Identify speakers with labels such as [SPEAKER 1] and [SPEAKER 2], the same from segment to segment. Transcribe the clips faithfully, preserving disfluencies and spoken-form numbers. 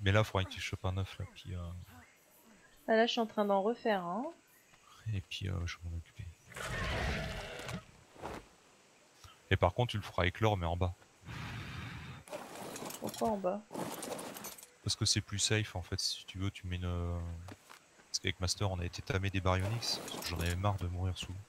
[SPEAKER 1] Mais là, il faudrait que tu chopes un œuf là, puis, euh...
[SPEAKER 2] Ah, là, je suis en train d'en refaire, hein.
[SPEAKER 1] et puis euh, je vais m'en occuper. Et par contre, tu le feras éclore, mais en bas.
[SPEAKER 2] Pourquoi en bas?
[SPEAKER 1] Parce que c'est plus safe en fait, si tu veux, tu mets une. Parce qu'avec Master, on a été tamé des baryonyx, parce que j'en avais marre de mourir sous.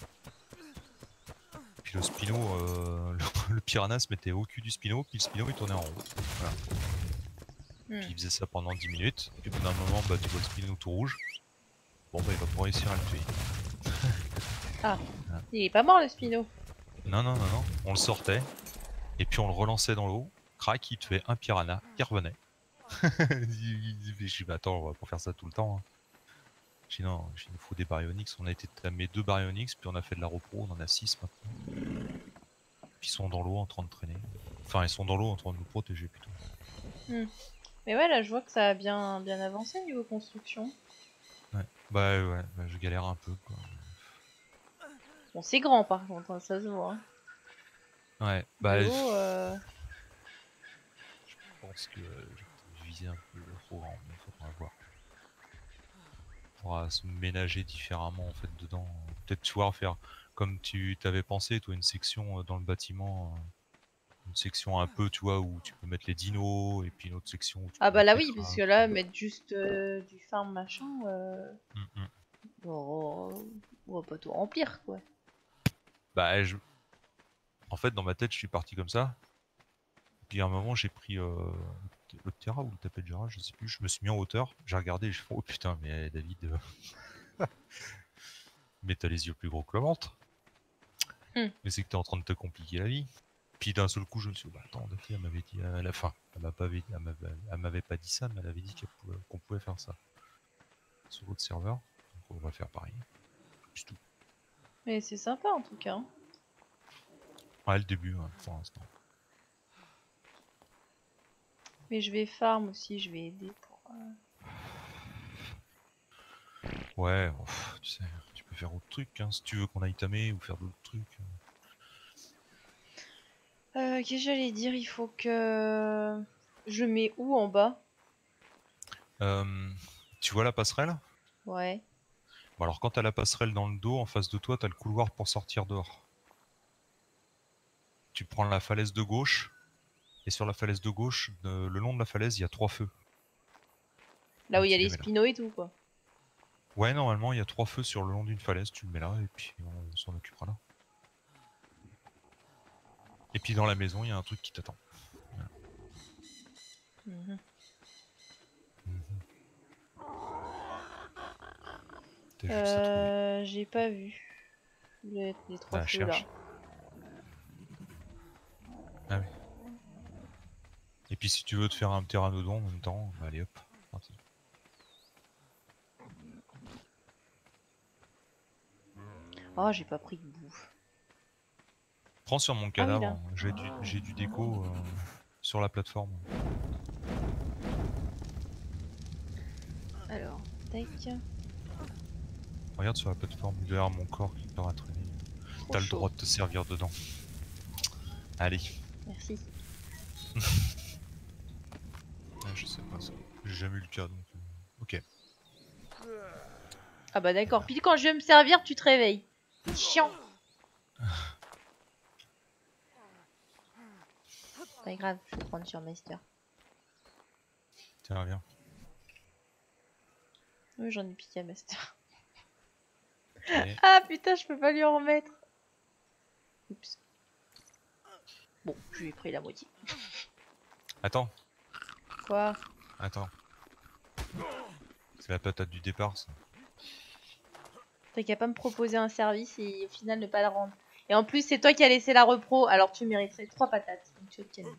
[SPEAKER 1] Puis le Spino, euh, le, le piranha se mettait au cul du Spino, puis le Spino il tournait en rond. Voilà.
[SPEAKER 2] Hmm.
[SPEAKER 1] Puis il faisait ça pendant dix minutes, puis au bout d'un moment, bah tu vois le Spino tout rouge. Bon bah il va pas réussir à le tuer.
[SPEAKER 2] Ah,
[SPEAKER 1] Voilà.
[SPEAKER 2] il est pas mort le Spino.
[SPEAKER 1] Non, non, non, non, on le sortait, et puis on le relançait dans l'eau, crac, il tuait un piranha, il revenait. Je dis, bah attends, on va pas faire ça tout le temps. Hein. Sinon, il nous faut des baryonyx. On a été tamé deux baryonyx, puis on a fait de la repro, on en a six maintenant. Puis ils sont dans l'eau en train de traîner. Enfin, ils sont dans l'eau en train de nous protéger plutôt.
[SPEAKER 2] Hmm. Mais ouais, là, je vois que ça a bien, bien avancé niveau construction.
[SPEAKER 1] Ouais, bah ouais, bah, je galère un peu quoi.
[SPEAKER 2] Bon, c'est grand par contre, hein, ça se voit. Hein.
[SPEAKER 1] Ouais,
[SPEAKER 2] De
[SPEAKER 1] bah.
[SPEAKER 2] haut, euh...
[SPEAKER 1] Je pense que euh, j'ai visé un peu trop grand, mais faudra voir. On pourra se ménager différemment en fait dedans. Peut-être tu vois faire comme tu t'avais pensé, toi, une section euh, dans le bâtiment. Euh, une section un peu, tu vois, où tu peux mettre les dinos, et puis une autre section où tu
[SPEAKER 2] Ah
[SPEAKER 1] peux
[SPEAKER 2] bah
[SPEAKER 1] mettre
[SPEAKER 2] là
[SPEAKER 1] les
[SPEAKER 2] oui, parce que
[SPEAKER 1] trappes.
[SPEAKER 2] là, mettre juste euh, du farm machin, euh...
[SPEAKER 1] Mm -mm.
[SPEAKER 2] oh, on va pas tout remplir quoi.
[SPEAKER 1] Bah, je... en fait, dans ma tête, je suis parti comme ça. Puis à un moment, j'ai pris euh, le Terra ou le tapet de Jura, je sais plus. Je me suis mis en hauteur, j'ai regardé et je fais oh putain, mais David, euh... mais t'as les yeux plus gros que le ventre.
[SPEAKER 2] Hmm.
[SPEAKER 1] Mais c'est que t'es en train de te compliquer la vie. Puis d'un seul coup, je me suis dit, bah attends, Daphné, elle m'avait dit à la fin, elle m'a pas, elle m'avait pas dit ça, mais elle avait dit qu'on pouvait, qu'on pouvait faire ça sur l'autre serveur. Donc on va faire pareil. C'est tout.
[SPEAKER 2] Mais c'est sympa en tout cas. Hein.
[SPEAKER 1] Ouais, le début, hein, pour l'instant.
[SPEAKER 2] Mais je vais farm aussi, je vais aider pour. Euh...
[SPEAKER 1] Ouais, oh, pff, tu sais, tu peux faire autre truc, hein, si tu veux qu'on aille tamer ou faire d'autres trucs.
[SPEAKER 2] Euh, Qu'est-ce que j'allais dire? Il faut que je mets où en bas?
[SPEAKER 1] Euh, tu vois la passerelle?
[SPEAKER 2] Ouais.
[SPEAKER 1] Bon, alors quand t'as la passerelle dans le dos, en face de toi, t'as le couloir pour sortir dehors. Tu prends la falaise de gauche, et sur la falaise de gauche, de, le long de la falaise, il y a trois feux.
[SPEAKER 2] Là où
[SPEAKER 1] Et
[SPEAKER 2] il y a
[SPEAKER 1] tu
[SPEAKER 2] les
[SPEAKER 1] les mets là.
[SPEAKER 2] spinos et tout quoi.
[SPEAKER 1] Ouais, normalement, il y a trois feux sur le long d'une falaise, tu le mets là, et puis on s'en occupera là. Et puis dans la maison, il y a un truc qui t'attend. Voilà.
[SPEAKER 2] Mmh.
[SPEAKER 1] Mmh. T'as juste à trouver.
[SPEAKER 2] Euh, j'ai pas vu les, les trois
[SPEAKER 1] Ah,
[SPEAKER 2] feux là.
[SPEAKER 1] cherche. Ah oui. Et puis si tu veux te faire un pteranodon en même temps, bah allez hop, parti.
[SPEAKER 2] Oh, j'ai pas pris de bouffe.
[SPEAKER 1] Prends sur mon
[SPEAKER 2] Ah oui
[SPEAKER 1] cadavre,
[SPEAKER 2] là.
[SPEAKER 1] hein. j'ai du, j'ai du déco euh, sur la plateforme.
[SPEAKER 2] Alors, tac.
[SPEAKER 1] Regarde sur la plateforme, derrière mon corps qui part à traîner.
[SPEAKER 2] Trop
[SPEAKER 1] T'as le
[SPEAKER 2] chaud.
[SPEAKER 1] droit de te servir dedans. Allez.
[SPEAKER 2] Merci.
[SPEAKER 1] Ah, je sais pas ça. J'ai jamais eu le cas donc. Euh... Ok.
[SPEAKER 2] Ah bah
[SPEAKER 1] Eh
[SPEAKER 2] d'accord.
[SPEAKER 1] ben.
[SPEAKER 2] Puis quand je vais me servir, tu te réveilles. Chiant. Pas grave, je vais prendre sur Master.
[SPEAKER 1] Tiens, viens.
[SPEAKER 2] Oui, j'en ai piqué à Master.
[SPEAKER 1] Okay.
[SPEAKER 2] Ah putain, je peux pas lui en remettre. Oups. Bon, je lui ai pris la moitié.
[SPEAKER 1] Attends.
[SPEAKER 2] Quoi?
[SPEAKER 1] Attends. C'est la patate du départ ça.
[SPEAKER 2] T'as qu'à pas me proposer un service et au final ne pas le rendre. Et en plus, c'est toi qui as laissé la repro, alors tu mériterais trois patates. Donc tu obtiens.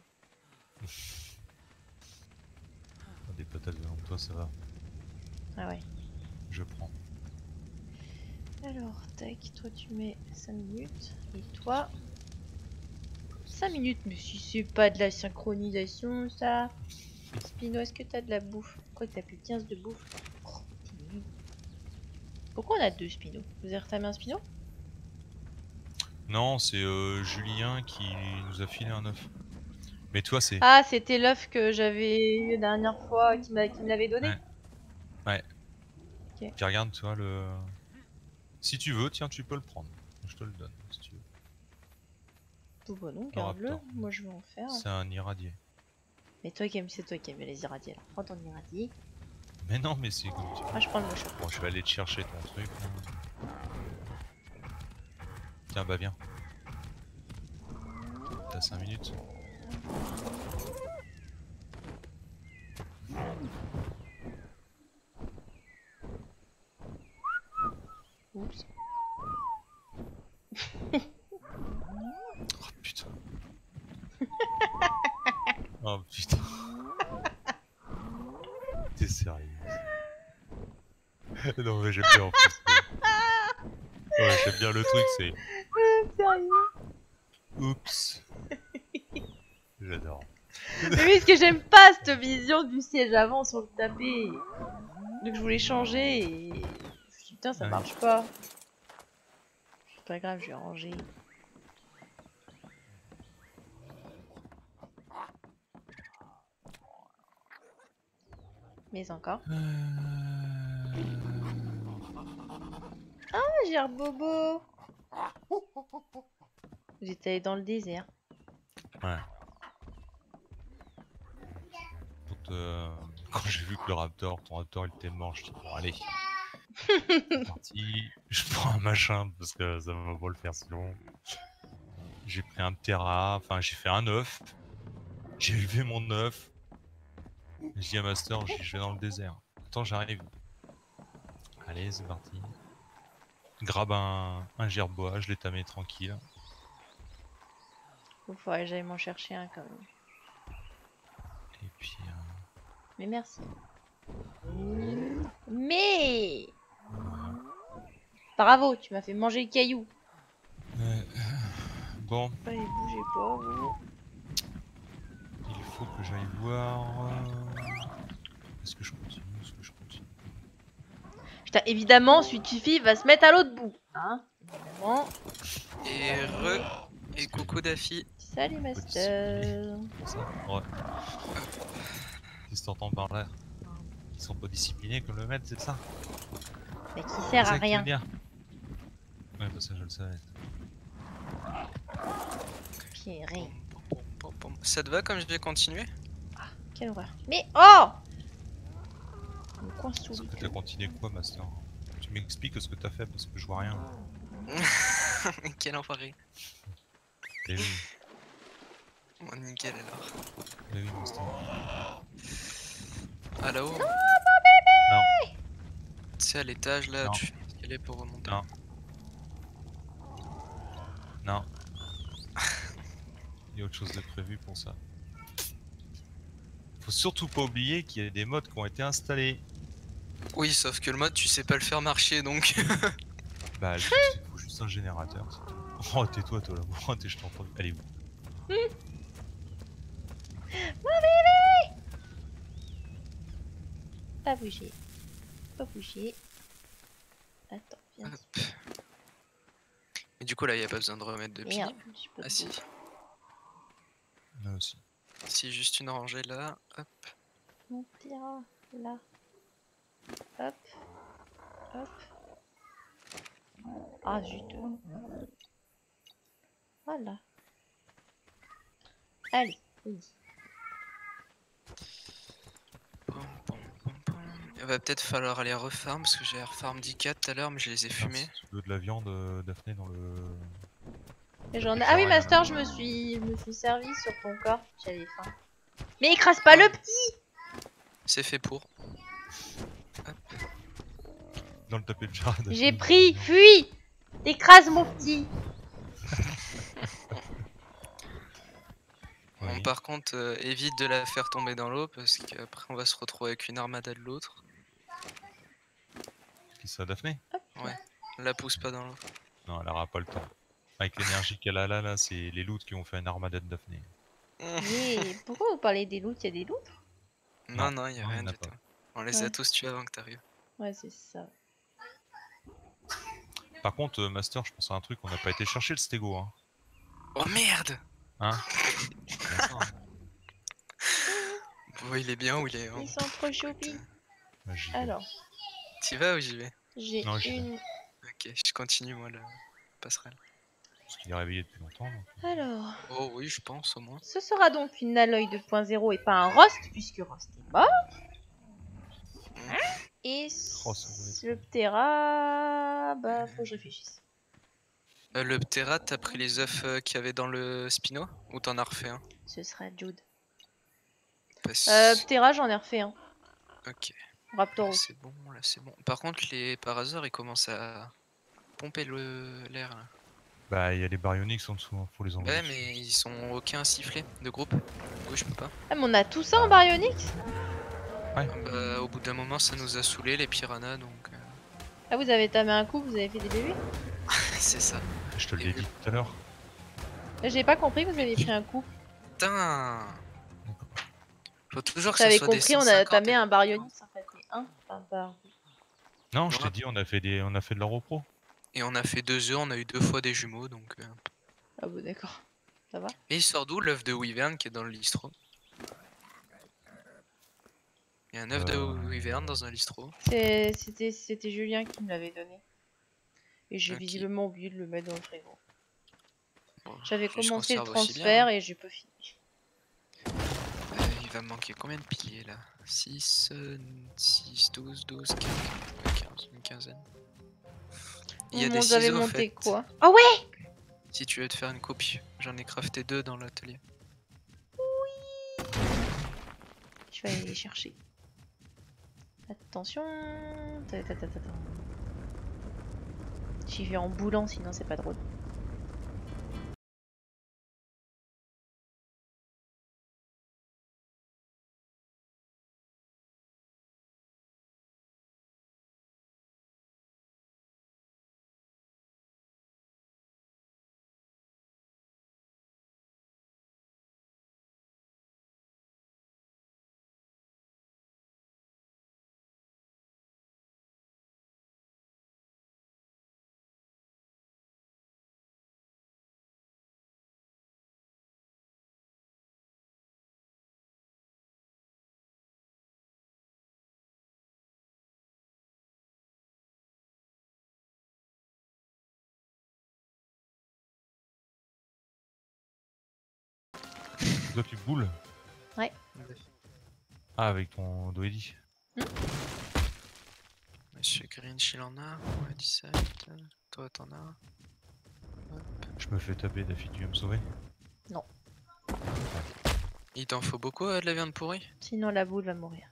[SPEAKER 1] Des patates devant toi ça va.
[SPEAKER 2] Ah ouais.
[SPEAKER 1] Je prends.
[SPEAKER 2] Alors, tac, toi tu mets cinq minutes. Et toi cinq minutes. Mais si c'est pas de la synchronisation, ça. Spino, est-ce que t'as de la bouffe? Quoi que t'as plus quinze de bouffe? Oh, t'es nul. Pourquoi on a deux Spino? Vous avez retamé un Spino?
[SPEAKER 1] Non, c'est euh, Julien qui nous a filé un œuf. Mais toi, c'est.
[SPEAKER 2] Ah, c'était l'œuf que j'avais eu la dernière fois, qui, m'a- qui me l'avait donné.
[SPEAKER 1] Ouais. Ouais.
[SPEAKER 2] Ok.
[SPEAKER 1] Puis regarde, toi, le. Si tu veux, tiens, tu peux le prendre. Je te le donne, si tu veux.
[SPEAKER 2] Tout bon, non,
[SPEAKER 1] Le
[SPEAKER 2] garde-le.
[SPEAKER 1] raptor.
[SPEAKER 2] Moi, je vais en faire.
[SPEAKER 1] C'est un irradié.
[SPEAKER 2] Mais toi qui aimes, c'est toi qui aimes les irradiés. Alors, prends ton irradié.
[SPEAKER 1] Mais non, mais c'est comme tu veux.
[SPEAKER 2] Moi, je prends le moche.
[SPEAKER 1] Bon, je vais aller te chercher ton truc. Là. Tiens, bah viens. T'as cinq minutes.
[SPEAKER 2] Oups.
[SPEAKER 1] Oh putain. Oh putain. T'es sérieux? Non mais j'aime bien en plus. Ouais, j'aime bien le truc, c'est.
[SPEAKER 2] Sérieux?
[SPEAKER 1] Oups. J'adore.
[SPEAKER 2] Mais oui, parce que j'aime pas cette vision du siège avant sur le tapis. Donc je voulais changer et... Je me suis dit, putain, ça
[SPEAKER 1] Ouais.
[SPEAKER 2] marche pas. C'est pas grave, je vais ranger. Mais encore.
[SPEAKER 1] Euh...
[SPEAKER 2] Ah, j'ai un bobo. J'étais allée dans le désert.
[SPEAKER 1] Ouais. Quand, euh, quand j'ai vu que le raptor, ton raptor il était mort, je dis bon allez. C'est parti. Je prends un machin parce que ça va pas le faire sinon. J'ai pris un Terra, enfin j'ai fait un œuf. J'ai élevé mon œuf. J'ai dit à Master, j'ai dit, je vais dans le désert. Attends, j'arrive. Allez, c'est parti. Grabe un, un gerbois, je l'ai tamé tranquille.
[SPEAKER 2] Il faudrait que j'aille m'en chercher un quand même.
[SPEAKER 1] Et puis. Euh...
[SPEAKER 2] Mais merci. Mais
[SPEAKER 1] voilà.
[SPEAKER 2] bravo, tu m'as fait manger le caillou.
[SPEAKER 1] Euh, Bon,
[SPEAKER 2] Allez, bougez pas, vous.
[SPEAKER 1] il faut que j'aille voir. euh, Est-ce que je continue? Est-ce que je continue?
[SPEAKER 2] Putain, évidemment, celui qui fille va se mettre à l'autre bout. Hein, évidemment.
[SPEAKER 3] Et re... Et coucou Daffy.
[SPEAKER 2] Salut,
[SPEAKER 1] Faut
[SPEAKER 2] Master.
[SPEAKER 1] C'est ça? Ouais. Qu'est-ce que t'entends par là? Ils sont pas disciplinés comme le maître, c'est ça?
[SPEAKER 2] Mais qui
[SPEAKER 1] C'est
[SPEAKER 2] sert
[SPEAKER 1] ça
[SPEAKER 2] à
[SPEAKER 1] que tu veux
[SPEAKER 2] rien.
[SPEAKER 1] dire? Ouais, bah ça je le savais.
[SPEAKER 2] Pierre.
[SPEAKER 3] Pom, pom, pom. Ça te va comme je vais continuer?
[SPEAKER 2] Quelle horreur. Mais oh! Il me coince sous
[SPEAKER 1] Sauf
[SPEAKER 2] le
[SPEAKER 1] que
[SPEAKER 2] cul.
[SPEAKER 1] t'as continué quoi, Master? Tu m'expliques ce que t'as fait parce que je vois rien.
[SPEAKER 3] Quel enfoiré.
[SPEAKER 1] Eh oui,
[SPEAKER 3] Bon, nickel alors.
[SPEAKER 1] eh oui, Master.
[SPEAKER 3] Ah là-haut?
[SPEAKER 1] Non,
[SPEAKER 3] Tu sais, à l'étage là,
[SPEAKER 1] Non.
[SPEAKER 3] tu fais escalier pour remonter.
[SPEAKER 1] non. Non. Il y a autre chose de prévu pour ça. Faut surtout pas oublier qu'il y a des modes qui ont été installés.
[SPEAKER 3] Oui, sauf que le mode, tu sais pas le faire marcher donc.
[SPEAKER 1] Bah, il faut juste un générateur. c'est tout. Oh, tais-toi, toi là. Oh, t'es, je t'entends. Allez, où?
[SPEAKER 2] Pas bouger. Pas bouger. Attends, viens.
[SPEAKER 3] Hop. Et du coup là, y a pas besoin de remettre de
[SPEAKER 2] Merde,
[SPEAKER 3] piliers.
[SPEAKER 2] je peux
[SPEAKER 3] Ah si.
[SPEAKER 1] Là aussi.
[SPEAKER 3] Si, juste une rangée là. Hop.
[SPEAKER 2] mon tira là. Hop. Hop. Ah zut. Voilà. Allez, oui.
[SPEAKER 3] Pom, pom, pom, pom. Il va peut-être falloir aller refarm parce que j'ai refarm dix quatre tout à l'heure mais je les ai
[SPEAKER 1] Putain,
[SPEAKER 3] fumés.
[SPEAKER 1] si tu veux de la viande, euh, Daphné, dans le.
[SPEAKER 2] Et j'en ai...
[SPEAKER 1] J'ai
[SPEAKER 2] Ah oui,
[SPEAKER 1] rien,
[SPEAKER 2] Master,
[SPEAKER 1] là.
[SPEAKER 2] je me suis, je me suis servi sur ton corps. J'avais faim. Mais écrase pas le petit.
[SPEAKER 3] C'est fait pour.
[SPEAKER 1] Dans le tapis de Jarad.
[SPEAKER 2] J'ai pris, fuis. T'écrases mon petit.
[SPEAKER 3] Bon,
[SPEAKER 1] Oui.
[SPEAKER 3] par contre, euh, évite de la faire tomber dans l'eau parce qu'après on va se retrouver avec une armada de l'autre.
[SPEAKER 1] Qui ça, Daphné?
[SPEAKER 3] Ouais, la pousse pas dans l'eau.
[SPEAKER 1] Non, elle aura pas le temps. Avec l'énergie qu'elle a là, là, c'est les loots qui ont fait une armada de Daphné.
[SPEAKER 2] Mais pourquoi vous parlez des loups? Il y a des loups?
[SPEAKER 3] Non, non, y a
[SPEAKER 1] non,
[SPEAKER 3] rien
[SPEAKER 1] il y en a
[SPEAKER 3] du
[SPEAKER 1] pas.
[SPEAKER 3] tout. On les
[SPEAKER 2] Ouais.
[SPEAKER 3] a tous tués avant que t'arrives.
[SPEAKER 2] Ouais, c'est ça.
[SPEAKER 1] Par contre, euh, Master, je pense à un truc, on n'a pas été chercher le stégo, hein.
[SPEAKER 3] Oh merde!
[SPEAKER 1] Hein D'accord.
[SPEAKER 3] voit il est bien ou il est...
[SPEAKER 2] Ils sont trop choupis.
[SPEAKER 1] Bah, j'y vais.
[SPEAKER 2] Alors,
[SPEAKER 3] T'y vas ou j'y vais?
[SPEAKER 2] j'ai
[SPEAKER 1] Non, j'y vais.
[SPEAKER 2] une...
[SPEAKER 3] Ok, je continue moi la passerelle.
[SPEAKER 1] Parce qu'il est réveillé depuis longtemps. donc.
[SPEAKER 2] Alors,
[SPEAKER 3] Oh oui, je pense au moins.
[SPEAKER 2] ce sera donc une Aloy deux point zéro et pas un Rost, puisque Rost est mort. Et
[SPEAKER 1] Oh, ça doit être-
[SPEAKER 2] le Ptera... Bah, faut que je réfléchisse.
[SPEAKER 3] Euh, le Ptera, t'as pris les œufs euh, qu'il y avait dans le Spino? Ou t'en as refait un?
[SPEAKER 2] Ce sera Jude.
[SPEAKER 3] Parce-
[SPEAKER 2] Euh, Ptera, j'en ai refait un.
[SPEAKER 3] Ok,
[SPEAKER 2] Raptor
[SPEAKER 3] là
[SPEAKER 2] aussi.
[SPEAKER 3] c'est bon, là c'est bon. Par contre, les Parasaurs ils commencent à pomper le- l'air là.
[SPEAKER 1] Bah, il y a les baryonyx en dessous, hein, faut les enlever.
[SPEAKER 3] Ouais, mais ils sont aucun sifflet de groupe. Du coup, je peux pas.
[SPEAKER 2] Ah, mais on a tout ça en
[SPEAKER 1] Ah.
[SPEAKER 2] baryonyx?
[SPEAKER 3] Ah bah, au bout d'un moment, ça nous a saoulé les piranhas donc. euh,
[SPEAKER 2] Ah, vous avez tamé un coup, vous avez fait des bébés?
[SPEAKER 3] c'est ça.
[SPEAKER 1] Je te
[SPEAKER 3] Et
[SPEAKER 1] l'ai
[SPEAKER 3] vu-
[SPEAKER 1] dit tout à l'heure.
[SPEAKER 2] J'ai pas compris que vous avez pris un coup.
[SPEAKER 3] Putain! Faut toujours que
[SPEAKER 2] J'avais
[SPEAKER 3] ça soit des
[SPEAKER 2] compris, on a
[SPEAKER 3] cent cinquante
[SPEAKER 2] tamé
[SPEAKER 3] et-
[SPEAKER 2] un baryonyx en fait, mais un. Enfin, bar-
[SPEAKER 1] Non, je
[SPEAKER 3] Non.
[SPEAKER 1] t'ai dit, on a fait des, on a fait de la repro.
[SPEAKER 3] Et on a fait deux œufs, on a eu deux fois des jumeaux donc. euh,
[SPEAKER 2] Ah bon, d'accord. Ça va?
[SPEAKER 3] Et il sort d'où l'œuf de Wyvern qui est dans le listro? Il y a un œuf de
[SPEAKER 1] Euh.
[SPEAKER 3] Wyvern dans un listro.
[SPEAKER 2] C'est- C'était c'était Julien qui me l'avait donné. Et j'ai
[SPEAKER 3] Ok.
[SPEAKER 2] visiblement oublié de le mettre dans le frigo.
[SPEAKER 3] Bon,
[SPEAKER 2] J'avais
[SPEAKER 3] lui, je
[SPEAKER 2] commencé le
[SPEAKER 3] conserve aussi bien,
[SPEAKER 2] transfert
[SPEAKER 3] hein.
[SPEAKER 2] et j'ai pas fini.
[SPEAKER 3] Euh, il va me manquer combien de piliers là? six, six, douze, douze, quinze, quinze, une quinzaine. Il y a
[SPEAKER 2] Vous
[SPEAKER 3] des
[SPEAKER 2] m'en avez
[SPEAKER 3] ciseaux en
[SPEAKER 2] monté
[SPEAKER 3] fait.
[SPEAKER 2] quoi? Ah ouais!
[SPEAKER 3] Si tu veux te faire une copie, j'en ai crafté deux dans l'atelier.
[SPEAKER 2] Je vais aller les chercher. Attention. Ta- ta- ta- ta- ta. J'y vais en boulant, sinon c'est pas drôle.
[SPEAKER 1] Toi, tu boules.
[SPEAKER 2] Ouais.
[SPEAKER 1] Ah, avec ton Doedi.
[SPEAKER 3] Monsieur Grinch, il en a. Ouais, dix-sept. Toi, t'en as.
[SPEAKER 1] Je me fais taper, Daffy, tu veux me sauver?
[SPEAKER 3] Il t'en faut beaucoup euh, de la viande pourrie?
[SPEAKER 2] Sinon la boule va mourir.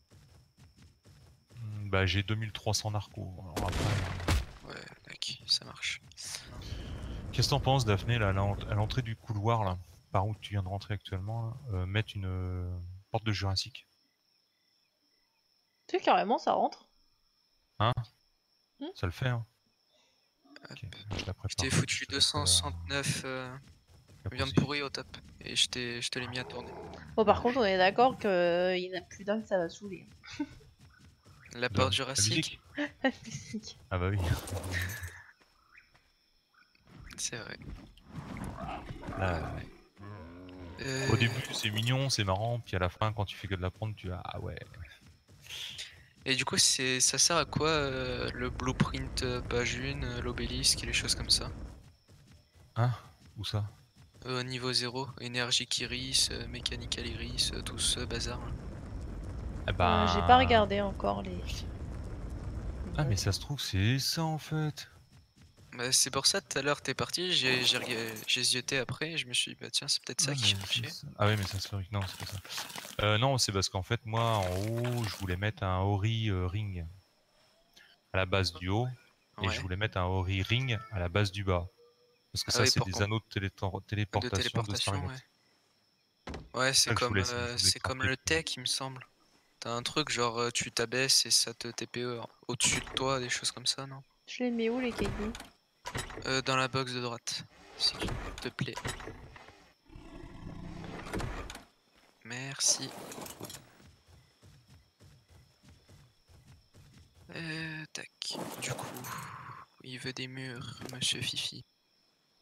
[SPEAKER 1] Hmm, Bah, j'ai deux mille trois cents narcos. Alors après, euh,
[SPEAKER 3] Ouais, mec, ça marche.
[SPEAKER 1] qu'est-ce que t'en penses, Daphné, là, à l'en- à l'entrée du couloir, là, par où tu viens de rentrer actuellement, là, euh, mettre une euh, porte de Jurassique?
[SPEAKER 2] Tu sais, carrément, ça rentre.
[SPEAKER 1] Hein?
[SPEAKER 2] Hmm.
[SPEAKER 1] Ça le fait, hein?
[SPEAKER 3] Hop.
[SPEAKER 1] Ok, je la
[SPEAKER 3] Je
[SPEAKER 1] prépare.
[SPEAKER 3] t'ai foutu
[SPEAKER 1] Je te laisse, euh,
[SPEAKER 3] deux cent soixante-neuf euh,
[SPEAKER 1] la
[SPEAKER 3] viande
[SPEAKER 1] poser.
[SPEAKER 3] pourrie au top. Et je t'ai- je te l'ai mis à tourner.
[SPEAKER 2] Bon, par contre, on est d'accord qu'il y en a plus d'un que ça va saouler.
[SPEAKER 3] La
[SPEAKER 1] De-
[SPEAKER 3] porte
[SPEAKER 1] la
[SPEAKER 3] jurassique?
[SPEAKER 1] musique? Ah bah oui.
[SPEAKER 3] C'est vrai.
[SPEAKER 1] Là,
[SPEAKER 3] Euh,
[SPEAKER 1] au début, c'est mignon, c'est marrant, puis à la fin, quand tu fais que de la prendre, tu as ah ouais.
[SPEAKER 3] Et du coup, c'est ça sert à quoi euh, le blueprint euh, page un, euh, l'obélisque et les choses comme ça?
[SPEAKER 1] Hein? Où ça?
[SPEAKER 3] Euh, niveau zéro, énergie Kiris, euh, mécanical Iris, euh, tout ce bazar. là.
[SPEAKER 1] Ah
[SPEAKER 2] Euh,
[SPEAKER 1] bah.
[SPEAKER 2] J'ai pas regardé encore les.
[SPEAKER 1] Ah mais ça se trouve, c'est ça en fait.
[SPEAKER 3] Bah, c'est pour ça tout à l'heure t'es parti, j'ai j'ai rega- j'ai zioté après, et je me suis dit bah tiens c'est peut-être ça
[SPEAKER 1] Ah,
[SPEAKER 3] qui
[SPEAKER 1] mais
[SPEAKER 3] cherchait.
[SPEAKER 1] c'est ça. Ah ouais, mais ça se fabrique. Non, c'est pas ça. Euh, non, c'est parce qu'en fait, moi, en haut, je voulais mettre un Ori euh, ring à la base du haut, et
[SPEAKER 3] Ouais,
[SPEAKER 1] je voulais mettre un Ori ring à la base du bas. Parce que
[SPEAKER 3] Ah
[SPEAKER 1] ça,
[SPEAKER 3] oui,
[SPEAKER 1] c'est
[SPEAKER 3] pour
[SPEAKER 1] des
[SPEAKER 3] qu'on-
[SPEAKER 1] anneaux de, télétor-
[SPEAKER 3] de
[SPEAKER 1] téléportation de
[SPEAKER 3] téléportation, ouais.
[SPEAKER 1] Stargate.
[SPEAKER 3] Ouais, c'est
[SPEAKER 1] ça que je
[SPEAKER 3] comme,
[SPEAKER 1] voulais, c'est- je
[SPEAKER 3] euh,
[SPEAKER 1] voulais
[SPEAKER 3] c'est comme
[SPEAKER 1] crafter
[SPEAKER 3] le
[SPEAKER 1] plus.
[SPEAKER 3] tech il me semble. T'as un truc genre euh, tu t'abaisses et ça te T P E au-dessus de toi, des choses comme ça, non?
[SPEAKER 2] Je les mets où les cailloux?
[SPEAKER 3] Euh, dans la box de droite, s'il te plaît. Merci. Euh, tac. Du coup, il veut des murs, monsieur Fifi.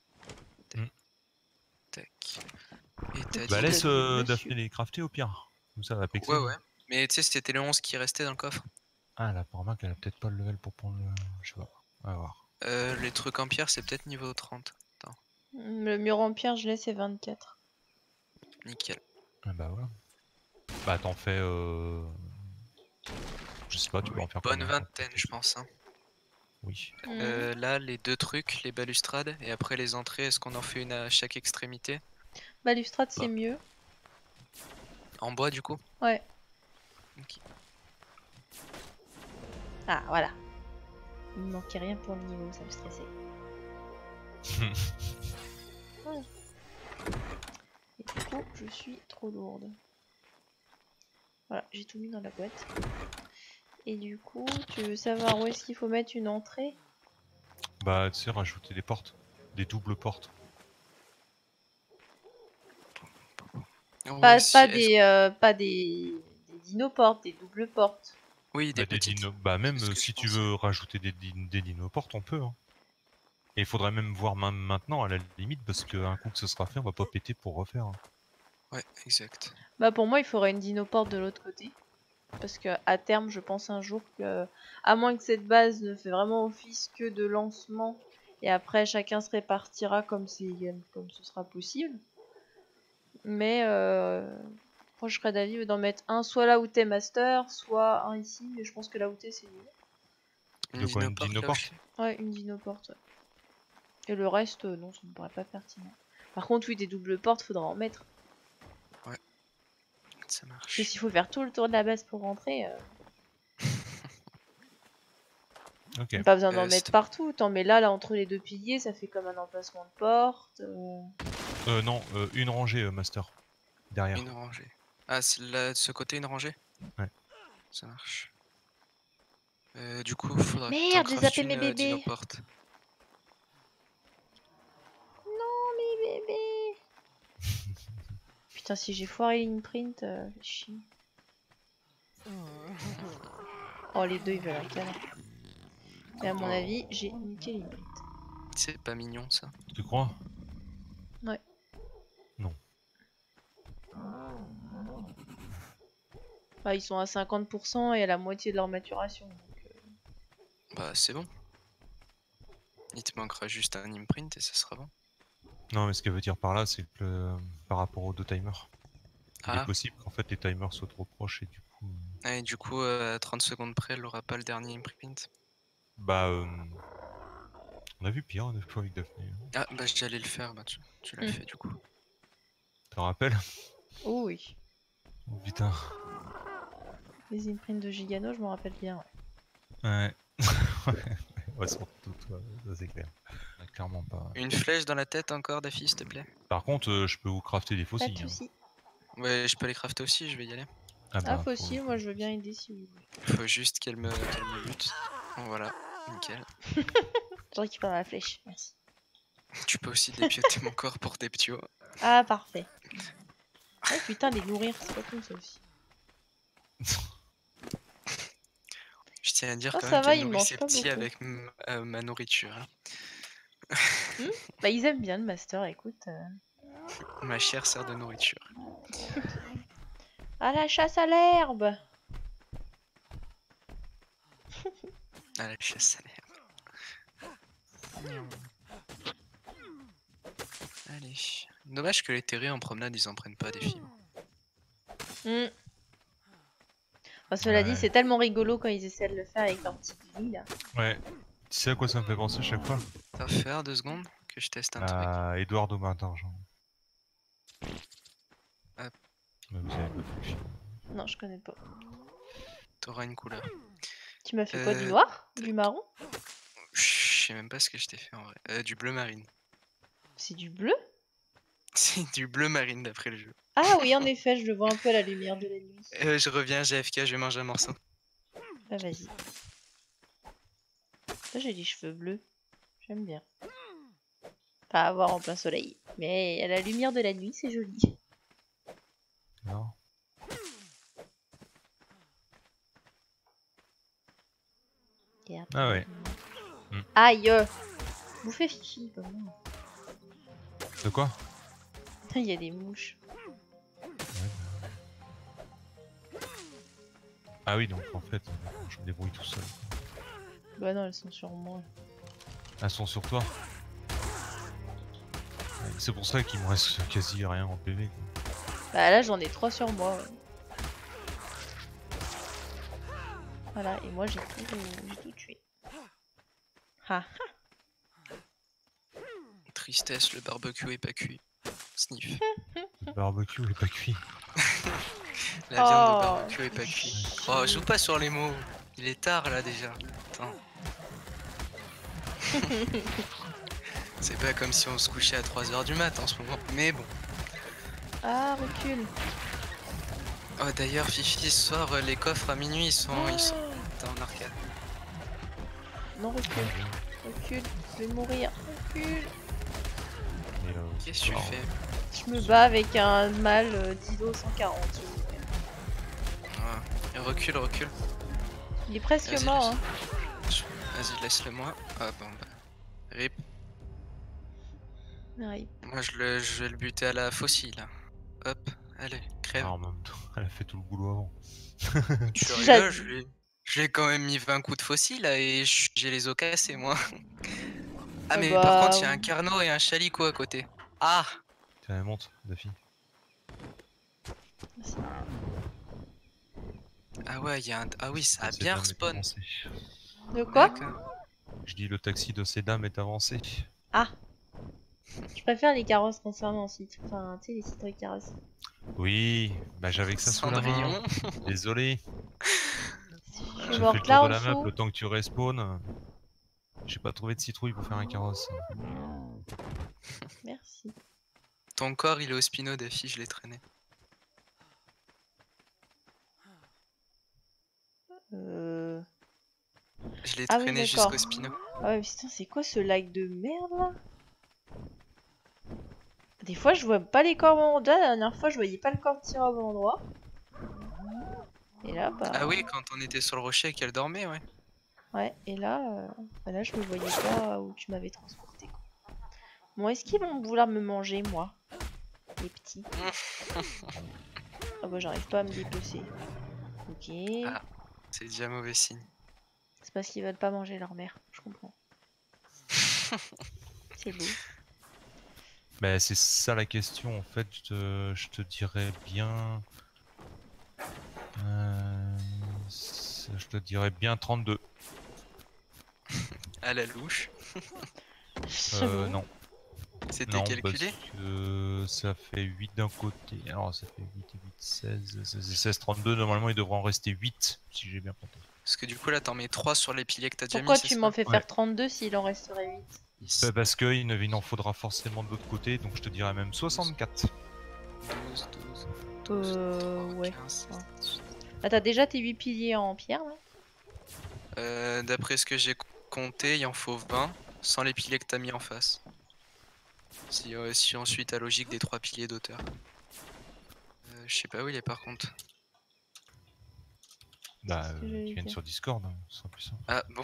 [SPEAKER 3] Tac.
[SPEAKER 1] Hmm.
[SPEAKER 3] Tac. Et t'as
[SPEAKER 1] Bah
[SPEAKER 3] dit
[SPEAKER 1] laisse
[SPEAKER 2] de
[SPEAKER 1] euh,
[SPEAKER 2] monsieur.
[SPEAKER 1] Daphné les crafter au pire. Comme ça, la pexer.
[SPEAKER 3] Ouais, ouais. Mais tu sais, c'était le onze qui restait dans le coffre.
[SPEAKER 1] Ah, la Pormac, elle a peut-être pas le level pour prendre le. Je sais pas. On va voir.
[SPEAKER 3] Euh, les trucs en pierre, c'est peut-être niveau trente. Attends,
[SPEAKER 2] Le mur en pierre, je l'ai, c'est vingt-quatre.
[SPEAKER 3] nickel.
[SPEAKER 1] Ah bah voilà. Bah t'en fais. Euh... Je sais pas, tu peux en faire
[SPEAKER 3] Bonne
[SPEAKER 1] combien,
[SPEAKER 3] vingtaine, je pense. Hein.
[SPEAKER 1] Oui.
[SPEAKER 3] Euh, là, les deux trucs, les balustrades, et après les entrées, est-ce qu'on en fait une à chaque extrémité?
[SPEAKER 2] Balustrade, c'est
[SPEAKER 3] Bah.
[SPEAKER 2] mieux.
[SPEAKER 3] En bois, du coup?
[SPEAKER 2] Ouais.
[SPEAKER 3] Ok.
[SPEAKER 2] Ah, voilà. Il me manquait rien pour le niveau, ça me stressait. Ouais. Et du coup, je suis trop lourde. Voilà, j'ai tout mis dans la boîte. Et du coup, tu veux savoir où est-ce qu'il faut mettre une entrée?
[SPEAKER 1] Bah tu sais, rajouter des portes. Des doubles portes.
[SPEAKER 3] Ouais,
[SPEAKER 2] Pas,
[SPEAKER 3] si,
[SPEAKER 2] pas
[SPEAKER 3] est-ce-
[SPEAKER 2] des, euh, pas des, des dinoportes, des doubles portes.
[SPEAKER 3] Oui, des
[SPEAKER 1] Bah, des
[SPEAKER 3] petites.
[SPEAKER 1] dino... bah même
[SPEAKER 3] C'est ce
[SPEAKER 1] euh,
[SPEAKER 3] que
[SPEAKER 1] si
[SPEAKER 3] je
[SPEAKER 1] tu
[SPEAKER 3] pensais.
[SPEAKER 1] veux rajouter des, din- des dinoportes, on peut. Hein. Et il faudrait même voir même maintenant à la limite, parce qu'un coup que ce sera fait, on va pas péter pour refaire. Hein.
[SPEAKER 3] Ouais, exact.
[SPEAKER 2] Bah pour moi, il faudrait une dinoporte de l'autre côté. Parce que à terme, je pense un jour que, à moins que cette base ne fait vraiment office que de lancement, et après chacun se répartira comme, comme ce sera possible. Mais euh, moi, je serais d'avis d'en mettre un soit là où t'es master, soit un ici, mais je pense que là où t'es, c'est mieux.
[SPEAKER 3] Une
[SPEAKER 1] De quoi, une
[SPEAKER 3] dinoporte, là où
[SPEAKER 1] dinoporte?
[SPEAKER 3] je suis.
[SPEAKER 2] Ouais, une dinoporte. Ouais. Et le reste, euh, non, ça me paraît pas pertinent. Par contre, oui, des doubles portes, faudra en mettre.
[SPEAKER 3] Ça
[SPEAKER 2] Parce que
[SPEAKER 3] marche.
[SPEAKER 2] s'il faut faire tout le tour de la base pour rentrer, euh,
[SPEAKER 1] Ok.
[SPEAKER 2] pas besoin d'en
[SPEAKER 3] Euh,
[SPEAKER 2] mettre
[SPEAKER 3] c'est-
[SPEAKER 2] partout. T'en mets là, là, entre les deux piliers, ça fait comme un emplacement de porte. euh.
[SPEAKER 1] Euh, non, euh, une rangée, euh, master. Derrière.
[SPEAKER 3] Une rangée. Ah, c'est là, de ce côté, une rangée?
[SPEAKER 1] Ouais.
[SPEAKER 3] Ça marche. Euh, du coup, faudra que t'en
[SPEAKER 2] Merde, j'ai
[SPEAKER 3] craftes
[SPEAKER 2] zappé
[SPEAKER 3] une
[SPEAKER 2] mes
[SPEAKER 3] euh,
[SPEAKER 2] bébés.
[SPEAKER 3] dinoporte.
[SPEAKER 2] Non, mes bébés. Putain, si j'ai foiré une print, euh, chier. Oh, les deux, ils veulent un câlin. Et à mon
[SPEAKER 3] Oh.
[SPEAKER 2] avis, j'ai niqué une print.
[SPEAKER 3] C'est pas mignon, ça.
[SPEAKER 1] Tu crois?
[SPEAKER 2] Ouais.
[SPEAKER 1] Non.
[SPEAKER 2] Bah, ils sont à cinquante pour cent et à la moitié de leur maturation. Donc, euh,
[SPEAKER 3] Bah, c'est bon. Il te manquera juste un imprint et ça sera bon.
[SPEAKER 1] Non, mais ce qu'elle veut dire par là, c'est que euh, par rapport aux deux timers, il est
[SPEAKER 3] Ah,
[SPEAKER 1] possible qu'en fait les timers soient trop proches et du coup. euh,
[SPEAKER 3] ah, et du coup, euh, à trente secondes près, elle aura pas le dernier imprint.
[SPEAKER 1] Bah, euh, on a vu pire une fois avec Daphné. hein.
[SPEAKER 3] Ah, bah, j'allais le faire, bah, tu, tu l'as
[SPEAKER 2] Hmm.
[SPEAKER 3] fait du coup.
[SPEAKER 1] T'en rappelles?
[SPEAKER 2] Oh oui.
[SPEAKER 1] Oh putain.
[SPEAKER 2] Les imprints de Gigano, je m'en rappelle bien. Ouais.
[SPEAKER 1] Ouais. Ouais, surtout toi, ça c'est clair. Ouais, clairement pas.
[SPEAKER 3] Une flèche dans la tête encore, Daffy, s'il te plaît.
[SPEAKER 1] Par contre, euh, je peux vous crafter des
[SPEAKER 2] Pas
[SPEAKER 1] fossiles.
[SPEAKER 2] de
[SPEAKER 1] hein.
[SPEAKER 2] soucis.
[SPEAKER 3] Ouais, je peux les crafter aussi, je vais y aller.
[SPEAKER 1] Ah
[SPEAKER 2] Ah,
[SPEAKER 1] bah, faut-
[SPEAKER 2] fossile, moi je veux bien aider si vous voulez.
[SPEAKER 3] Faut juste qu'elle me, qu'elle me bute. Bon, voilà, nickel.
[SPEAKER 2] Je récupère la flèche, merci.
[SPEAKER 3] Tu peux aussi dépioter mon corps pour des ptios.
[SPEAKER 2] Ah, parfait. Oh putain, les nourrir, c'est pas cool ça aussi.
[SPEAKER 3] Je tiens à dire
[SPEAKER 2] Oh,
[SPEAKER 3] quand
[SPEAKER 2] ça
[SPEAKER 3] même
[SPEAKER 2] va,
[SPEAKER 3] qu'elle
[SPEAKER 2] ils
[SPEAKER 3] nourrit
[SPEAKER 2] mangent
[SPEAKER 3] ses
[SPEAKER 2] pas
[SPEAKER 3] petits
[SPEAKER 2] beaucoup.
[SPEAKER 3] avec m- euh, ma nourriture. hein.
[SPEAKER 2] Hmm bah, ils aiment bien le master, écoute. euh.
[SPEAKER 3] Ma chair sert de nourriture.
[SPEAKER 2] À la chasse à l'herbe.
[SPEAKER 3] À la chasse à l'herbe. Allez. Dommage que les terrés en promenade ils en prennent pas des films.
[SPEAKER 2] Hmm. Enfin, cela dit,
[SPEAKER 1] Ouais.
[SPEAKER 2] c'est tellement rigolo quand ils essaient de le faire avec leur petite vie là.
[SPEAKER 1] Ouais. Tu sais à quoi ça me fait penser chaque fois?
[SPEAKER 3] Ça va faire deux secondes que je teste un truc.
[SPEAKER 1] À Edouard Aubin d'Argent.
[SPEAKER 3] Hop.
[SPEAKER 1] Mais vous avez pas vu le film.
[SPEAKER 2] Non, je connais pas.
[SPEAKER 3] T'auras une couleur.
[SPEAKER 2] Tu m'as fait quoi, du
[SPEAKER 3] Euh,
[SPEAKER 2] noir? Du marron?
[SPEAKER 3] Je sais même pas ce que je t'ai fait en vrai. Euh, du bleu marine.
[SPEAKER 2] C'est du bleu?
[SPEAKER 3] C'est du bleu marine d'après le jeu.
[SPEAKER 2] Ah oui, en effet, je le vois un peu à la lumière de la nuit.
[SPEAKER 3] Euh, je reviens J F K, je vais manger un morceau.
[SPEAKER 2] Bah vas-y. Ça, j'ai les cheveux bleus. J'aime bien. Pas à voir en plein soleil. Mais à la lumière de la nuit, c'est joli.
[SPEAKER 1] Non.
[SPEAKER 2] Et après-
[SPEAKER 1] Ah ouais. Hmm.
[SPEAKER 2] Aïe! Bouffez Fifi, pas moi.
[SPEAKER 1] De quoi?
[SPEAKER 2] Il y a des mouches.
[SPEAKER 1] Ouais, bah, Ah oui, donc en fait, je me débrouille tout seul.
[SPEAKER 2] Bah non, elles sont sur moi.
[SPEAKER 1] Elles sont sur toi. C'est pour ça qu'il me reste quasi rien en P V. Quoi.
[SPEAKER 2] Bah là, j'en ai trois sur moi. Ouais. Voilà, et moi j'ai tout, j'ai tout tué. Ah.
[SPEAKER 3] Tristesse, le barbecue est pas cuit. Sniff.
[SPEAKER 1] Le barbecue est pas cuit.
[SPEAKER 3] La viande au
[SPEAKER 2] Oh.
[SPEAKER 3] barbecue est pas cuite. Oh, joue pas sur les mots. Il est tard là déjà. Attends. C'est pas comme si on se couchait à trois heures du mat en ce moment. Mais bon.
[SPEAKER 2] Ah, recule.
[SPEAKER 3] Oh d'ailleurs Fifi, ce soir euh, les coffres à minuit ils sont, ils sont en arcade.
[SPEAKER 2] Non, recule. Recule. Je vais mourir. Recule.
[SPEAKER 1] Et, euh,
[SPEAKER 3] Qu'est-ce que tu
[SPEAKER 1] alors,
[SPEAKER 3] fais?
[SPEAKER 2] Je me bats avec un mâle euh, d'Ilo cent quarante.
[SPEAKER 3] Ouais. Recule, recule.
[SPEAKER 2] Il est presque
[SPEAKER 3] Vas-y,
[SPEAKER 2] mort.
[SPEAKER 3] laisse-
[SPEAKER 2] Hein.
[SPEAKER 3] Je- Vas-y, laisse-le moi. Ah bon bah. Rip.
[SPEAKER 2] Ouais.
[SPEAKER 3] Moi je, le, je vais le buter à la faucille là. Hop, allez, crève.
[SPEAKER 1] ah, en même temps, elle a fait tout le boulot avant.
[SPEAKER 3] Tu
[SPEAKER 2] J'ad-
[SPEAKER 3] rigoles, je lui ai- je lui ai quand même mis vingt coups de faucille là et je- j'ai les os cassés moi. Ah
[SPEAKER 2] Ah
[SPEAKER 3] mais
[SPEAKER 2] bah,
[SPEAKER 3] par contre il y a un carnot et un chalico à côté. Ah.
[SPEAKER 1] Tiens, monte, Daffy.
[SPEAKER 3] Ah ouais, il y a un... Ah oui, ça a
[SPEAKER 1] Ces
[SPEAKER 3] bien
[SPEAKER 1] dames est
[SPEAKER 3] respawn.
[SPEAKER 1] avancé.
[SPEAKER 2] De quoi?
[SPEAKER 3] D'accord.
[SPEAKER 1] Je dis le taxi de ces dames est avancé.
[SPEAKER 2] Ah. Je préfère les carrosses concernant en site. Enfin, tu sais, les sites avec carrosses.
[SPEAKER 1] Oui, bah j'avais que ça sous la main.
[SPEAKER 3] Cendrillon.
[SPEAKER 1] Désolé.
[SPEAKER 2] Je suis
[SPEAKER 1] J'ai fait le
[SPEAKER 2] morte
[SPEAKER 1] tour
[SPEAKER 2] là
[SPEAKER 1] de
[SPEAKER 2] en
[SPEAKER 1] la map
[SPEAKER 2] dessous.
[SPEAKER 1] le temps que tu respawns. J'ai pas trouvé de citrouille pour faire un carrosse.
[SPEAKER 2] Merci.
[SPEAKER 3] Ton corps il est au spino d'affiche, je l'ai traîné.
[SPEAKER 2] Euh...
[SPEAKER 3] Je l'ai
[SPEAKER 2] Ah oui,
[SPEAKER 3] traîné
[SPEAKER 2] d'accord.
[SPEAKER 3] jusqu'au spino.
[SPEAKER 2] Ah ouais, putain, c'est quoi ce lag de merde là? Des fois, je vois pas les corps au bon endroit. La dernière fois, je voyais pas le corps tirer au bon endroit. Et là, bah.
[SPEAKER 3] Ah oui, quand on était sur le rocher et qu'elle dormait, ouais.
[SPEAKER 2] Ouais, et là, euh... bah là, je me voyais pas où tu m'avais transporté. Quoi. Bon, est-ce qu'ils vont vouloir me manger, moi? Les petits. Ah bah, j'arrive pas à me dépecer. Ok.
[SPEAKER 3] Ah. C'est déjà mauvais signe.
[SPEAKER 2] C'est parce qu'ils veulent pas manger leur mère. Je comprends. C'est beau.
[SPEAKER 1] Bah c'est ça la question en fait, je te, je te dirais bien... Euh, je te dirais bien trente-deux.
[SPEAKER 3] À la louche.
[SPEAKER 1] Euh, non.
[SPEAKER 3] C'était
[SPEAKER 1] Non,
[SPEAKER 3] calculé.
[SPEAKER 1] parce que ça fait huit d'un côté. Alors ça fait huit et huit, seize, seize, seize, trente-deux. Normalement il devrait en rester huit si j'ai bien compté.
[SPEAKER 3] Parce que du coup là t'en mets trois sur les piliers que t'as déjà mis.
[SPEAKER 2] Pourquoi
[SPEAKER 3] c'est
[SPEAKER 2] tu
[SPEAKER 3] ça
[SPEAKER 2] m'en fais
[SPEAKER 1] Ouais.
[SPEAKER 2] faire trente-deux s'il en resterait huit?
[SPEAKER 1] Bah, parce qu'il ne- il en faudra forcément de l'autre côté, donc je te dirais même soixante-quatre.
[SPEAKER 3] douze, douze,
[SPEAKER 2] Euh, ouais.
[SPEAKER 3] quinze.
[SPEAKER 2] Ouais. Ah, t'as déjà tes huit piliers en pierre là?
[SPEAKER 3] Euh, D'après ce que j'ai compté, il en faut vingt sans les piliers que t'as mis en face. Si, euh, si on suit ta logique des trois piliers d'auteur. Euh, je sais pas où il est par contre.
[SPEAKER 1] Bah,
[SPEAKER 2] Qu'est-ce que
[SPEAKER 1] euh,
[SPEAKER 2] j'allais
[SPEAKER 1] tu viennes
[SPEAKER 2] dire
[SPEAKER 1] sur Discord, hein, ce sera plus simple.
[SPEAKER 3] Ah bon.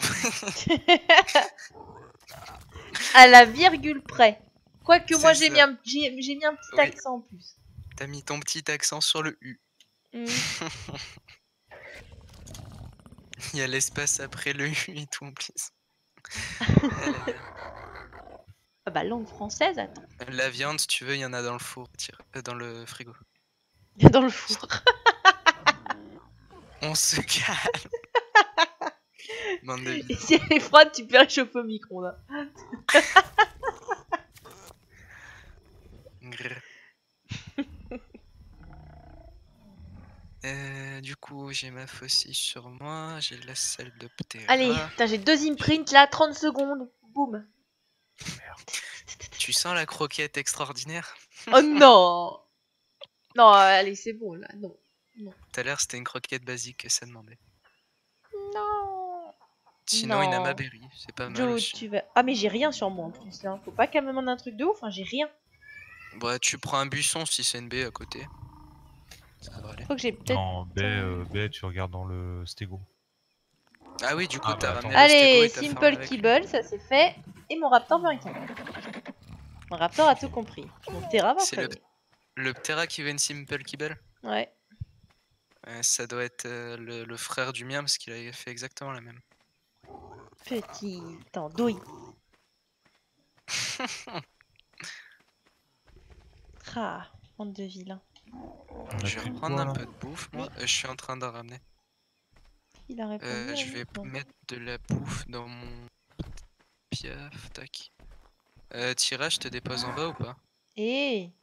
[SPEAKER 2] À la virgule près. Quoique moi
[SPEAKER 3] C'est
[SPEAKER 2] j'ai
[SPEAKER 3] ça.
[SPEAKER 2] mis, un... j'ai j'ai mis un petit
[SPEAKER 3] Oui.
[SPEAKER 2] accent en plus.
[SPEAKER 3] T'as mis ton petit accent sur le U.
[SPEAKER 2] Hmm.
[SPEAKER 3] Il y a l'espace après le U et tout en plus.
[SPEAKER 2] Ah bah langue française, attends.
[SPEAKER 3] La viande, si tu veux, il y en a dans le four, tire- euh, dans le frigo.
[SPEAKER 2] Dans le four.
[SPEAKER 3] On se calme. Bande de
[SPEAKER 2] Et
[SPEAKER 3] vides.
[SPEAKER 2] si elle est froide, tu peux réchauffer au micro-ondes.
[SPEAKER 3] Grrr. Euh, du coup, j'ai ma faucille sur moi, j'ai la salle de Ptera.
[SPEAKER 2] Allez, putain, j'ai deux imprints là, trente secondes. Boum.
[SPEAKER 3] Tu sens la croquette extraordinaire?
[SPEAKER 2] Oh non. Non, allez, c'est bon là, non.
[SPEAKER 3] Tout à l'heure, c'était une croquette basique que ça demandait.
[SPEAKER 2] Non.
[SPEAKER 3] Sinon,
[SPEAKER 2] Non.
[SPEAKER 3] Inama Berry, c'est pas mal
[SPEAKER 2] Joe,
[SPEAKER 3] aussi.
[SPEAKER 2] tu vas. Ah, mais j'ai rien sur moi en plus là. Faut pas qu'elle me demande un truc de ouf, hein, j'ai rien.
[SPEAKER 3] Bah, tu prends un buisson si c'est une B à côté. Ça devrait aller.
[SPEAKER 2] Faut que j'ai peut-être.
[SPEAKER 1] Non, B, euh, B, tu regardes dans le stego.
[SPEAKER 3] Ah oui, du coup,
[SPEAKER 1] Ah,
[SPEAKER 3] t'as
[SPEAKER 1] bah,
[SPEAKER 3] ramené
[SPEAKER 1] attends.
[SPEAKER 3] le stégo
[SPEAKER 2] Allez,
[SPEAKER 3] et t'as farmé
[SPEAKER 2] simple
[SPEAKER 3] avec lui.
[SPEAKER 2] kibble, ça c'est fait. Et mon raptor veut un câble. Mon raptor a tout compris. Mon Terra va
[SPEAKER 3] C'est le-
[SPEAKER 2] falloir.
[SPEAKER 3] Le Ptera qui veut une simple kibble?
[SPEAKER 2] Ouais.
[SPEAKER 3] Ouais, ça doit être euh, le, le frère du mien parce qu'il avait fait exactement la même.
[SPEAKER 2] Petit andouille. Ah, bande de vilains.
[SPEAKER 1] On a
[SPEAKER 3] Je vais
[SPEAKER 1] plus de
[SPEAKER 3] reprendre
[SPEAKER 1] bois
[SPEAKER 3] un
[SPEAKER 1] là.
[SPEAKER 3] peu de bouffe, moi.
[SPEAKER 2] Oui.
[SPEAKER 3] Euh, je suis en train d'en ramener.
[SPEAKER 2] Il a répondu
[SPEAKER 3] Euh,
[SPEAKER 2] à
[SPEAKER 3] je
[SPEAKER 2] nous.
[SPEAKER 3] vais
[SPEAKER 2] Non.
[SPEAKER 3] mettre de la bouffe dans mon piaf, tac. Euh, Tira, je te dépose en bas ou pas?
[SPEAKER 2] Eh,